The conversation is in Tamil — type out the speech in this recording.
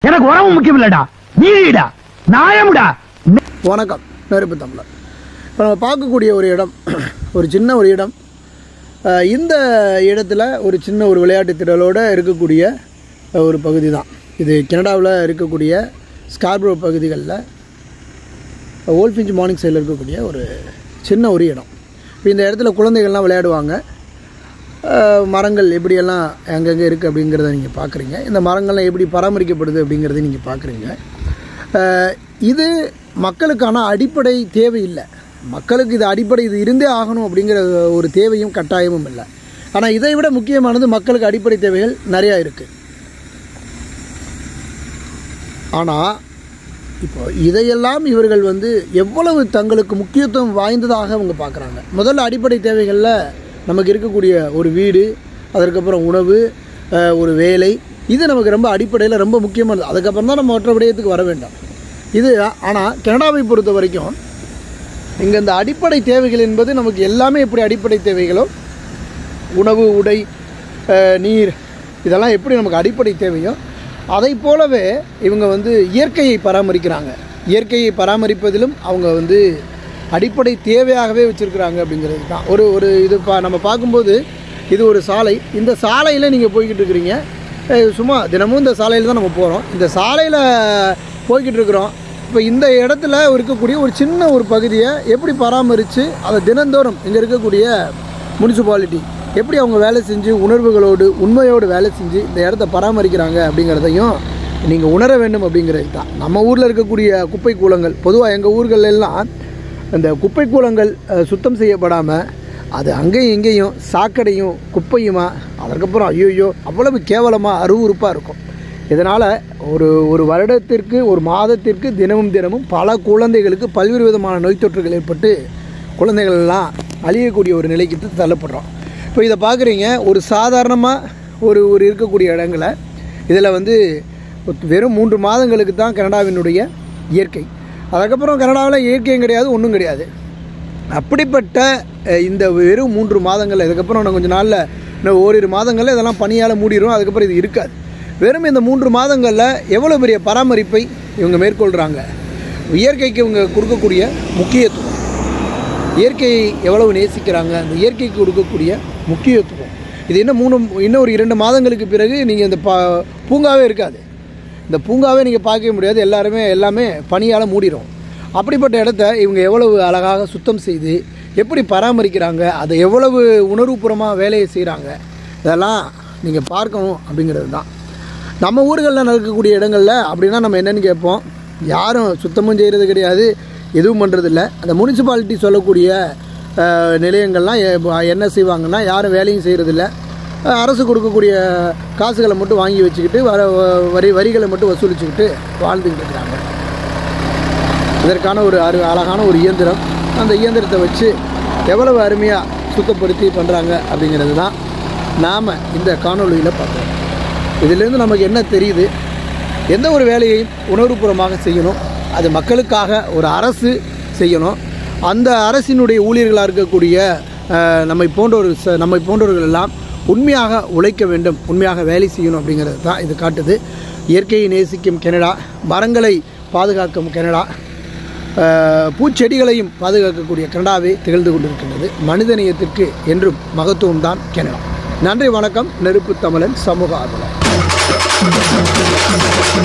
எனக்கு உறவு முக்கியம் இல்லடா, நீடா நாயம்டா. வணக்கம், நெருப்பு தமிழர். இப்போ நம்ம பார்க்கக்கூடிய ஒரு இடம், ஒரு சின்ன ஒரு இடம். இந்த இடத்துல ஒரு சின்ன ஒரு விளையாட்டு திடலோடு இருக்கக்கூடிய ஒரு பகுதி தான் இது. கனடாவில் இருக்கக்கூடிய ஸ்கார்ப்ரோ பகுதிகளில் ஓல்ஃபிஞ்ச் மார்னிங் சைடில் இருக்கக்கூடிய ஒரு சின்ன ஒரு இடம். இப்போ இந்த இடத்துல குழந்தைகள்லாம் விளையாடுவாங்க. மரங்கள் எப்படியெல்லாம் எங்கெங்கே இருக்குது அப்படிங்கிறத நீங்கள் பார்க்குறீங்க. இந்த மரங்கள்லாம் எப்படி பராமரிக்கப்படுது அப்படிங்கிறத நீங்கள் பார்க்குறீங்க. இது மக்களுக்கான அடிப்படை தேவை இல்லை. மக்களுக்கு இது அடிப்படை, இது இருந்தே ஆகணும் அப்படிங்கிற ஒரு தேவையும் கட்டாயமும் இல்லை. ஆனால் இதை விட முக்கியமானது மக்களுக்கு அடிப்படை தேவைகள் நிறையா இருக்குது. ஆனால் இப்போ இதையெல்லாம் இவர்கள் எவ்வளவு தங்களுக்கு முக்கியத்துவம் வாய்ந்ததாக அவங்க பார்க்குறாங்க. முதல்ல அடிப்படை தேவைகளில் நமக்கு இருக்கக்கூடிய ஒரு வீடு, அதற்கப்புறம் உணவு, ஒரு வேலை, இது நமக்கு ரொம்ப அடிப்படையில் ரொம்ப முக்கியமானது. அதுக்கப்புறம் தான் நம்ம மற்ற விடயத்துக்கு வர வேண்டாம் இது. ஆனால் கனடாவை பொறுத்த வரைக்கும் இங்கே இந்த அடிப்படை தேவைகள் என்பது நமக்கு எல்லாமே எப்படி அடிப்படை தேவைகளோ, உணவு, உடை, நீர், இதெல்லாம் எப்படி நமக்கு அடிப்படை தேவையோ அதை போலவே இவங்க இயற்கையை பராமரிக்கிறாங்க. இயற்கையை பராமரிப்பதிலும் அவங்க அடிப்படை தேவையாகவே வச்சுருக்கிறாங்க அப்படிங்கிறது தான். ஒரு இது நம்ம பார்க்கும்போது இது ஒரு சாலை. இந்த சாலையில் நீங்கள் போய்கிட்டு இருக்கிறீங்க. சும்மா தினமும் இந்த சாலையில் தான் நம்ம போகிறோம். இந்த சாலையில் போய்கிட்டு இருக்கிறோம். இப்போ இந்த இடத்துல இருக்கக்கூடிய ஒரு சின்ன ஒரு பகுதியை எப்படி பராமரித்து அதை தினந்தோறும் இங்கே இருக்கக்கூடிய முனிசிபாலிட்டி எப்படி அவங்க வேலை செஞ்சு உணர்வுகளோடு உண்மையோடு வேலை செஞ்சு இந்த இடத்த பராமரிக்கிறாங்க அப்படிங்கிறதையும் நீங்கள் உணர வேண்டும் அப்படிங்கிறது தான். நம்ம ஊரில் இருக்கக்கூடிய குப்பை கூலங்கள், பொதுவாக எங்கள் ஊர்கள் எல்லாம் இந்த குப்பை கூலங்கள் சுத்தம் செய்யப்படாமல் அது அங்கேயும் இங்கேயும் சாக்கடையும் குப்பையுமா, அதற்கப்புறம் ஐயோ அவ்வளவு கேவலமாக அருவருப்பாக இருக்கும். இதனால் ஒரு வருடத்திற்கு, ஒரு மாதத்திற்கு தினமும் பல குழந்தைகளுக்கு பல்வேறு விதமான நோய் தொற்றுகள் ஏற்பட்டு குழந்தைகள் எல்லாம் அழியக்கூடிய ஒரு நிலைக்கு தள்ளப்படுறோம். இப்போ இதை பார்க்குறீங்க. ஒரு சாதாரணமாக ஒரு இருக்கக்கூடிய இடங்களை இதில் வெறும் 3 மாதங்களுக்கு தான் கனடாவினுடைய இயற்கை. அதுக்கப்புறம் கனடாவில் இயற்கையும் கிடையாது, ஒன்றும் கிடையாது. அப்படிப்பட்ட இந்த வெறும் 3 மாதங்கள், இதுக்கப்புறம் நான் கொஞ்சம் நாளில் இன்னும் ஓரிரு மாதங்களில் இதெல்லாம் பனியால் மூடிடும். அதுக்கப்புறம் இது இருக்காது. வெறும் இந்த 3 மாதங்களில் எவ்வளோ பெரிய பராமரிப்பை இவங்க மேற்கொள்கிறாங்க. இயற்கைக்கு இவங்க கொடுக்கக்கூடிய முக்கியத்துவம், இயற்கையை எவ்வளவு நேசிக்கிறாங்க, அந்த இயற்கைக்கு கொடுக்கக்கூடிய முக்கியத்துவம். இது இன்னும் ஒரு 2 மாதங்களுக்கு பிறகு நீங்கள் இந்த பூங்காவே இருக்காது. இந்த பூங்காவே நீங்கள் பார்க்கவே முடியாது. எல்லாமே பனியால் மூடிடும். அப்படிப்பட்ட இடத்த இவங்க எவ்வளவு அழகாக சுத்தம் செய்து எப்படி பராமரிக்கிறாங்க, அதை எவ்வளவு உணர்வுபூர்வமாக வேலையை செய்கிறாங்க, இதெல்லாம் நீங்கள் பார்க்கணும் அப்படிங்கிறது தான். நம்ம ஊர்களில் நடக்கக்கூடிய இடங்களில் அப்படின்னா நம்ம என்னென்னு கேட்போம். யாரும் சுத்தமும் செய்கிறது கிடையாது, எதுவும் பண்ணுறதில்ல. அந்த முனிசிபாலிட்டி சொல்லக்கூடிய நிலையங்கள்லாம் என்ன செய்வாங்கன்னா யாரும் வேலையும் செய்கிறதில்ல. அரசு கொடுக்கக்கூடிய காசுகளை மட்டும் வாங்கி வச்சுக்கிட்டு வரிகளை மட்டும் வசூலிச்சுக்கிட்டு வாழ்ந்துக்கிட்டு இருக்கிறாங்க. இதற்கான ஒரு அழகான ஒரு இயந்திரம், அந்த இயந்திரத்தை வச்சு எவ்வளவு அருமையாக சுத்தப்படுத்தி பண்ணுறாங்க அப்படிங்கிறது தான் நாம் இந்த காணொலியில் பார்க்குறோம். இதிலேருந்து நமக்கு என்ன தெரியுது? எந்த ஒரு வேலையையும் உணர்வுபூர்வமாக செய்யணும். அது மக்களுக்காக ஒரு அரசு செய்யணும். அந்த அரசினுடைய ஊழியர்களாக இருக்கக்கூடிய நம்மை போன்றவர்கள் எல்லாம் உண்மையாக உழைக்க வேண்டும், உண்மையாக வேலை செய்யணும் அப்படிங்கிறது தான் இது காட்டுது. இயற்கையை நேசிக்கும் கனடா, மரங்களை பாதுகாக்கும் கனடா, பூச்செடிகளையும் பாதுகாக்கக்கூடிய கனடாவே திகழ்ந்து கொண்டிருக்கின்றது. மனிதநேயத்திற்கு என்றும் மகத்துவம் தான் கனடா. நன்றி, வணக்கம். நெருப்பு தமிழன் சமூக ஆர்வலர்.